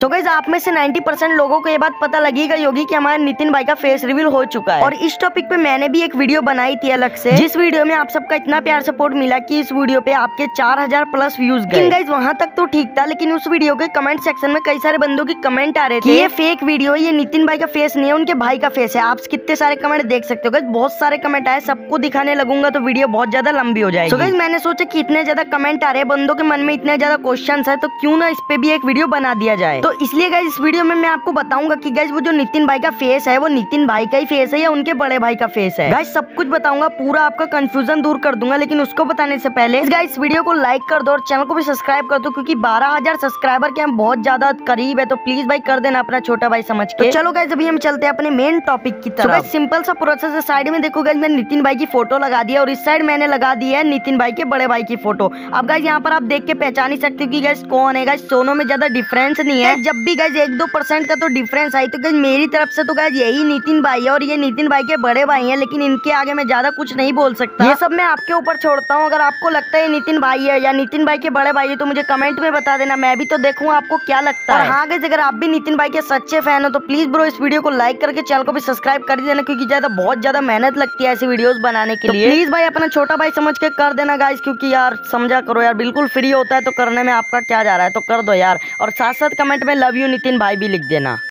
तो गाइस आप में से 90% लोगों को ये बात पता लगी गई होगी कि हमारे नितिन भाई का फेस रिवील हो चुका है। और इस टॉपिक पे मैंने भी एक वीडियो बनाई थी अलग से, जिस वीडियो में आप सबका इतना प्यार सपोर्ट मिला कि इस वीडियो पे आपके 4000 प्लस व्यूज गए। गाइस वहां तक तो ठीक था, लेकिन उस वीडियो के कमेंट सेक्शन में कई सारे बंदों की कमेंट आ रहे थे ये फेक वीडियो, ये नितिन भाई का फेस नहीं है, उनके भाई का फेस है। आप कितने सारे कमेंट देख सकते हो गाइस, बहुत सारे कमेंट आए, सबको दिखाने लगूंगा तो वीडियो बहुत ज्यादा लंबी हो जाएगी। तो गाइस मैंने सोचा कि इतने ज्यादा कमेंट आ रहे हैं, बंदों के मन में इतने ज्यादा क्वेश्चन है, तो क्यों ना इस पे भी एक वीडियो बना दिया जाए। तो इसलिए गाइस इस वीडियो में मैं आपको बताऊंगा कि गाइस वो जो नितिन भाई का फेस है वो नितिन भाई का ही फेस है या उनके बड़े भाई का फेस है। गाइस सब कुछ बताऊंगा, पूरा आपका कंफ्यूजन दूर कर दूंगा। लेकिन उसको बताने से पहले गाइस वीडियो को लाइक कर दो और चैनल को भी सब्सक्राइब कर दो, क्योंकि 12000 सब्सक्राइबर के हम बहुत ज्यादा करीब है। तो प्लीज भाई कर देना अपना छोटा भाई समझ के। तो चलो गाइस अभी हम चलते हैं अपने मेन टॉपिक की तरफ। गाइस सिंपल सा प्रोसेस है, साइड में देखो गाइस मैंने नितिन भाई की फोटो लगा दी है और इस साइड मैंने लगा दी है नितिन भाई के बड़े भाई की फोटो। अब गाइस यहाँ पर आप देख के पहचान ही सकते हो कि गाइस कौन है। गाइस दोनों में ज्यादा डिफरेंस नहीं है, जब भी गाइस 1-2% का तो डिफरेंस आई, तो गाइस मेरी तरफ से तो गाइस यही नितिन भाई है और ये नितिन भाई के बड़े भाई हैं। लेकिन इनके आगे मैं ज्यादा कुछ नहीं बोल सकता, ये सब मैं आपके ऊपर छोड़ता हूँ। अगर आपको लगता है नितिन भाई है या नितिन भाई के बड़े भाई है तो मुझे कमेंट में बता देना, मैं भी तो देखूंगा आपको क्या लगता है। हाँ गाइस अगर आप भी नितिन भाई के सच्चे फैन हो तो प्लीज ब्रो इस वीडियो को लाइक करके चैनल को भी सब्सक्राइब कर देना, क्योंकि बहुत ज्यादा मेहनत लगती है ऐसी वीडियोस बनाने के लिए। प्लीज भाई अपना छोटा भाई समझ के कर देना गाइस, क्योंकि यार समझा करो यार, बिल्कुल फ्री होता है तो करने में आपका क्या जा रहा है, तो कर दो यार। और साथ साथ कमेंट में लव यू नितिन भाई भी लिख देना।